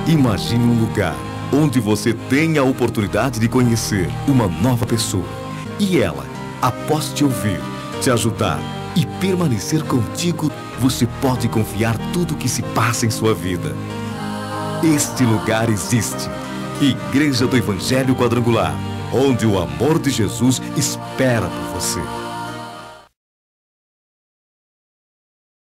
Imagine um lugar onde você tem a oportunidade de conhecer uma nova pessoa e ela, após te ouvir, te ajudar e permanecer contigo, você pode confiar tudo o que se passa em sua vida. Este lugar existe. Igreja do Evangelho Quadrangular, onde o amor de Jesus espera por você.